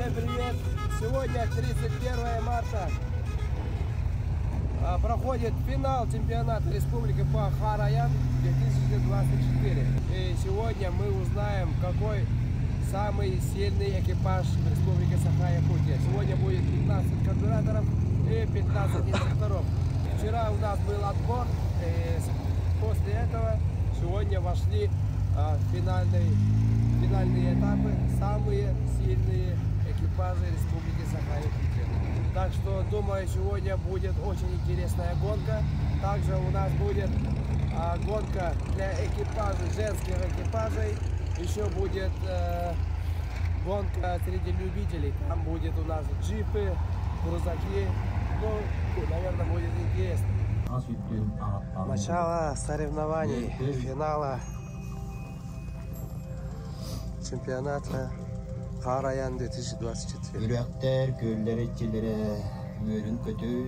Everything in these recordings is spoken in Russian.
Всем привет! Сегодня 31 марта. Проходит финал чемпионата республики по Хар-Район 2024. И сегодня мы узнаем, какой самый сильный экипаж в республике Саха-Якутия. Сегодня будет 15 карбюраторов и 15 инструкторов. Вчера у нас был отбор, и после этого сегодня вошли финальные этапы, самые сильные экипажи республики Саха-Якутия. Так что, думаю, сегодня будет очень интересная гонка. Также у нас будет гонка для экипажей, женских экипажей. Еще будет гонка среди любителей. Там будет у нас джипы, крузаки. Ну, наверное, будет интересно. Начало соревнований, финала чемпионата Хар-Район 2024. Yürekler göller etçilere yörün kötü.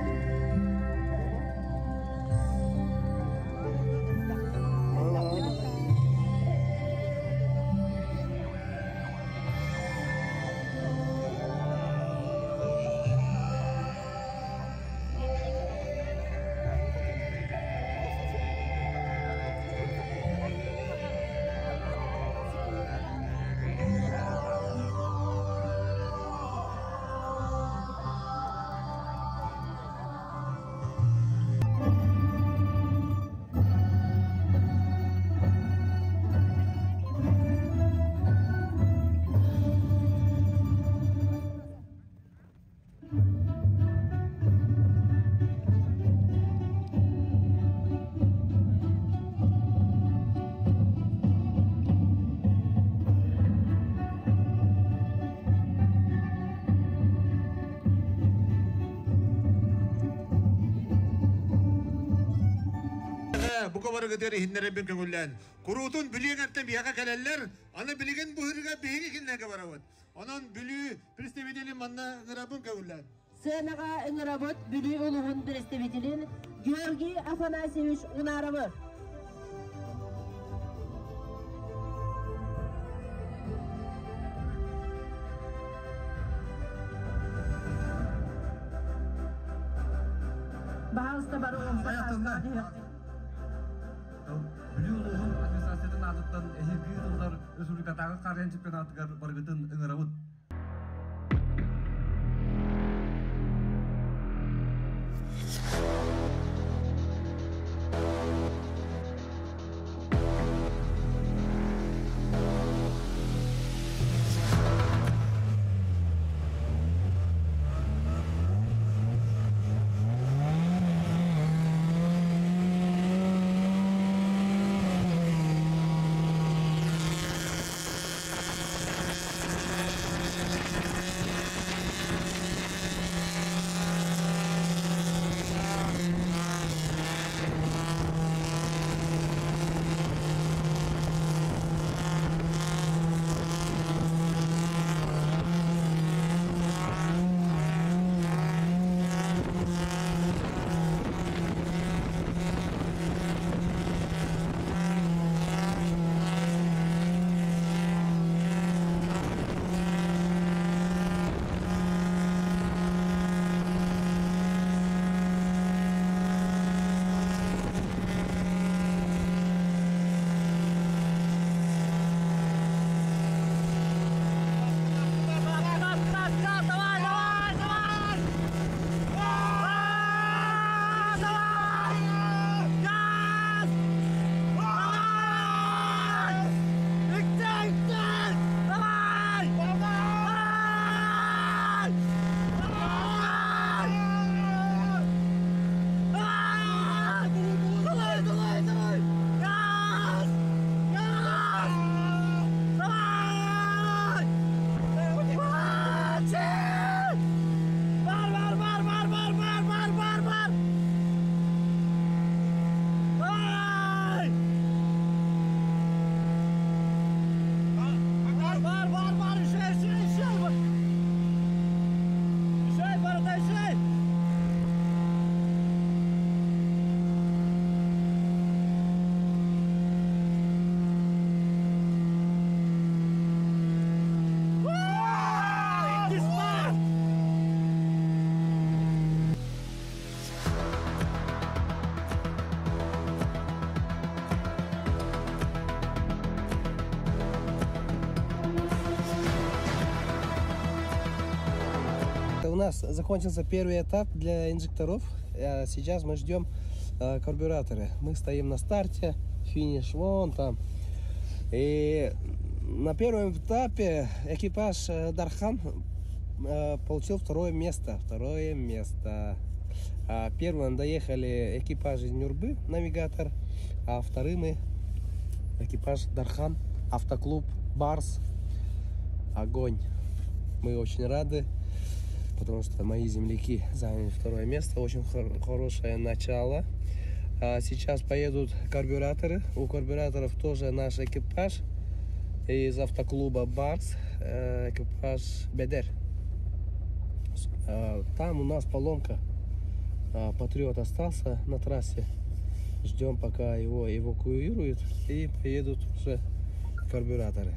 Bu kadar kadar hinlere bin kengullan. Kurutun biliğen biyaka kaleller. Ana biliğen buhurga bihi kinne kabarawat. Onun biliği prestevidelin manna ngarabun kengullan. Senaga ngarabot biliği uluğun prestevidelin Georgi Afanasiyevich Unarovich. Bağızda barı olsa Biliyorluğun administrasiyonun adıttan ehirgi yıllar Respublikadağı Karyan Çempionatı'na bargıtın ıngıravut. нас закончился первый этап для инжекторов. Сейчас мы ждем карбюраторы. Мы стоим на старте, финиш вон там. И на первом этапе экипаж Дархан получил второе место. Первым доехали экипаж из Нюрбы, навигатор, а вторым экипаж Дархан, автоклуб Барс. Огонь. Мы очень рады, потому что мои земляки заняли второе место. Очень хорошее начало. Сейчас поедут карбюраторы. У карбюраторов тоже наш экипаж из автоклуба Барс, экипаж Бедер. Там у нас поломка. Патриот остался на трассе. Ждем, пока его эвакуируют, и поедут уже карбюраторы.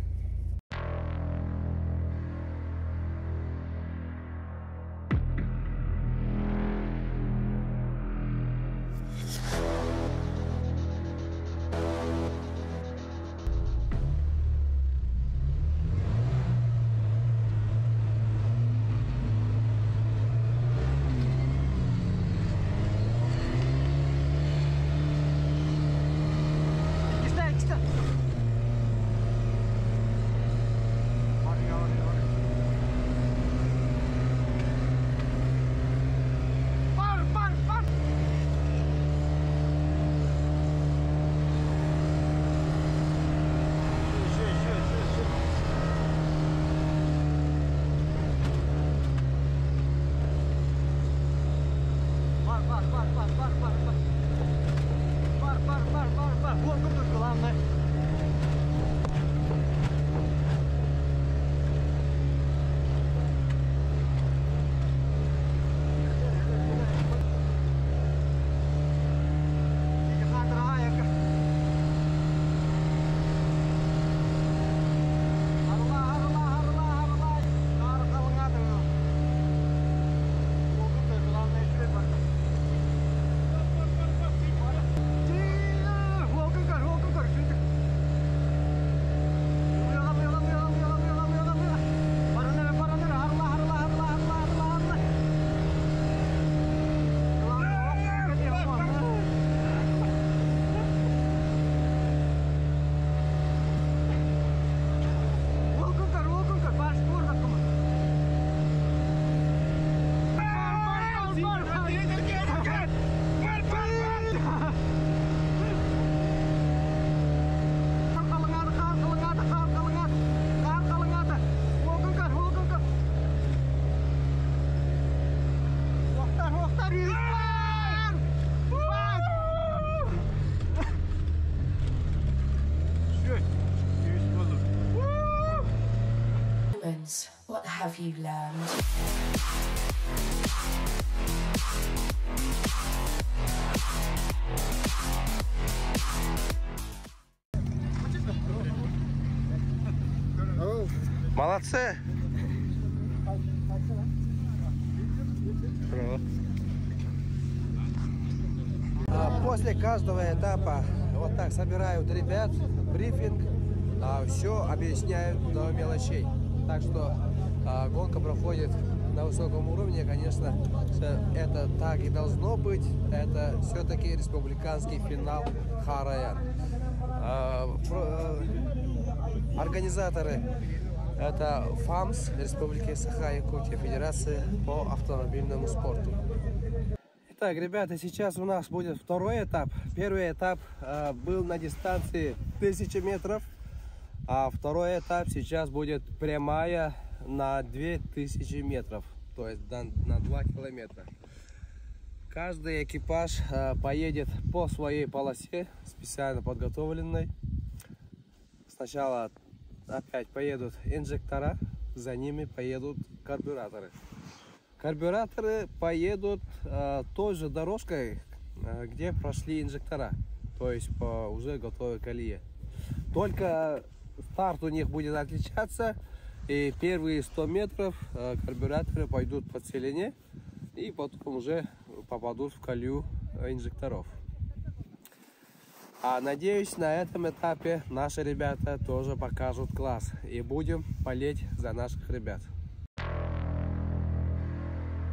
What have you learned? Молодцы! После каждого этапа вот так собирают ребят, брифинг, все объясняют до мелочей. Так что гонка проходит на высоком уровне, конечно, это так и должно быть. Это все-таки республиканский финал Хараян. Организаторы — это ФАМС Республики Саха-Якутия, Федерация по автомобильному спорту. Итак, ребята, сейчас у нас будет второй этап. Первый этап был на дистанции 1000 метров, а второй этап сейчас будет прямая на 2000 метров, то есть на 2 километра. Каждый экипаж поедет по своей полосе, специально подготовленной. Сначала опять поедут инжектора, за ними поедут карбюраторы. Карбюраторы поедут той же дорожкой, где прошли инжектора, то есть по уже готовой колее. Только старт у них будет отличаться, и первые 100 метров карбюраторы пойдут по целине, и потом уже попадут в колею инжекторов. А надеюсь, на этом этапе наши ребята тоже покажут класс, и будем болеть за наших ребят.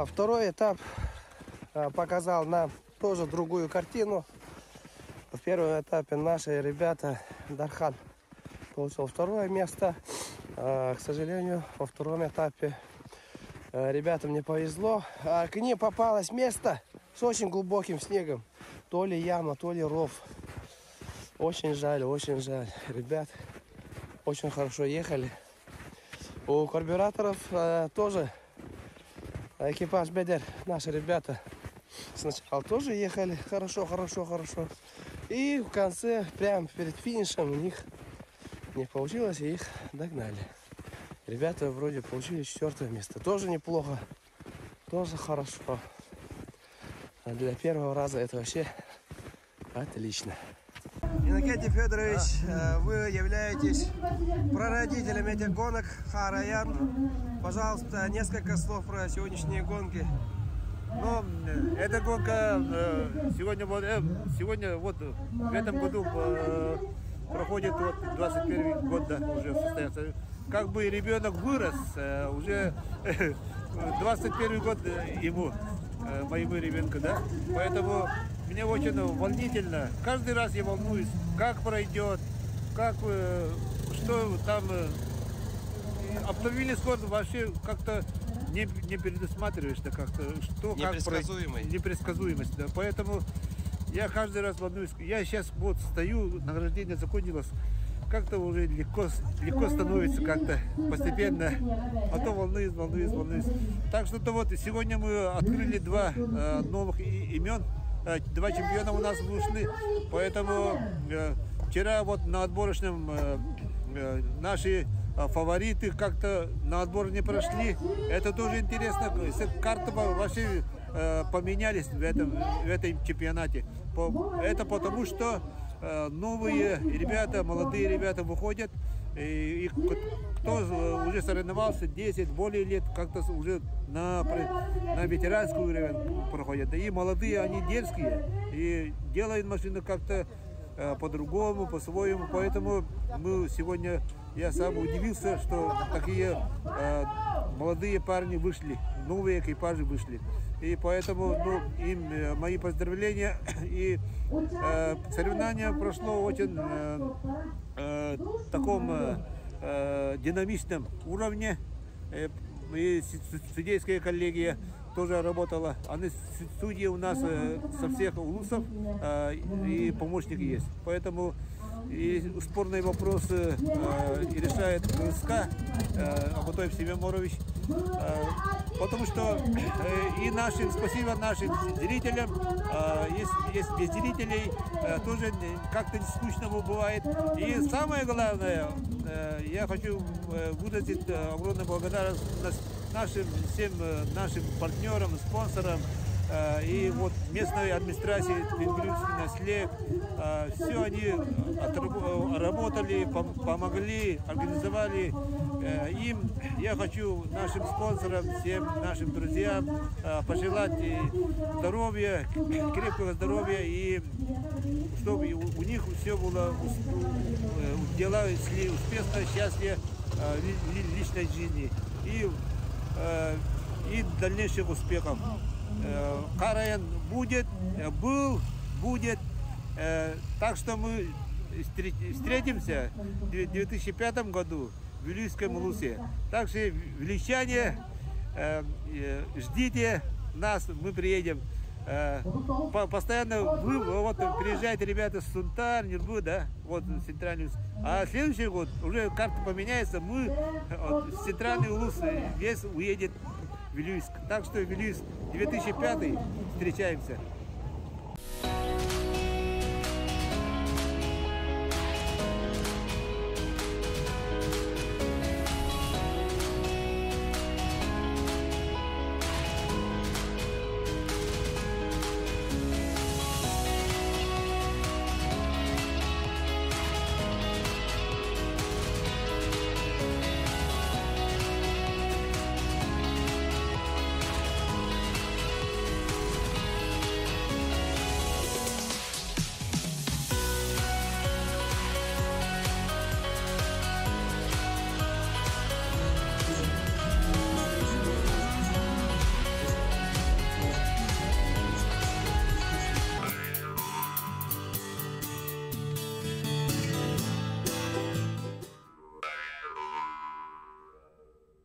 Второй этап показал нам тоже другую картину. В первом этапе наши ребята, Дархан получил второе место. К сожалению, во втором этапе ребятам не повезло. К ним попалось место с очень глубоким снегом. То ли яма, то ли ров. Очень жаль, ребят. Очень хорошо ехали. У карбюраторов тоже экипаж Бедер, наши ребята сначала тоже ехали хорошо. И в конце, прямо перед финишем, у них не получилось, и их догнали. Ребята вроде получили 4-е место. Тоже неплохо, тоже хорошо. А для первого раза это вообще отлично. Иннокентий Федорович, вы являетесь прародителем этих гонок Хараян. Пожалуйста, несколько слов про сегодняшние гонки. Ну, эта гонка сегодня вот в этом году проходит вот 21 год, да, уже состоялся. Как бы ребенок вырос, уже 21 год ему, моему ребенку, да. Поэтому мне очень волнительно. Каждый раз я волнуюсь, как пройдет, что там. Автомобильный спорт вообще как-то не предусматриваешь, да, как-то, что, непредсказуемость, да. Поэтому я каждый раз волнуюсь. Я сейчас вот стою, награждение закончилось, как-то уже легко становится, как-то постепенно, а то волнуюсь. Так что вот сегодня мы открыли 2 новых имен, 2 чемпиона у нас вышли, поэтому вчера вот на отборочном наши фавориты как-то на отбор не прошли. Это тоже интересно. Карты вообще поменялись в этом чемпионате. Это потому, что новые ребята, молодые ребята выходят. И кто уже соревновался 10 более лет, как-то уже на ветеранскую уровень проходят. И молодые, они дерзкие. И делают машину как-то по-другому, по-своему. Поэтому мы сегодня... Я сам удивился, что такие молодые парни вышли, новые экипажи вышли. И поэтому им мои поздравления. И соревнование прошло очень таком динамичном уровне. И судейская коллегия тоже работала. Судьи у нас со всех улусов и помощники есть. Поэтому и спорные вопросы решает КСК Абутоев Семен Морович. Потому что и спасибо нашим зрителям. Есть без зрителей тоже как-то скучно бывает. И самое главное, я хочу выразить огромную благодарность всем нашим партнерам, спонсорам и вот местной администрации Тенгрюзский наслед. Все они работали, помогли, организовали. Им я хочу, нашим спонсорам, всем нашим друзьям пожелать здоровья, крепкого здоровья, и чтобы у них все было, дела шли успешно, счастье в личной жизни и дальнейших успехов. Хараян будет. Так что мы встретимся в 2005 году в Вилюйском Улусе. Так что, вилюйчане, ждите нас, мы приедем. Постоянно вот приезжают ребята с Сунтар, Нюрбу, да, вот центральный Улус. А следующий год уже карта поменяется, мы в центральный Улус весь уедет в Вилюйск. Так что Вилюйск 2005 встречаемся.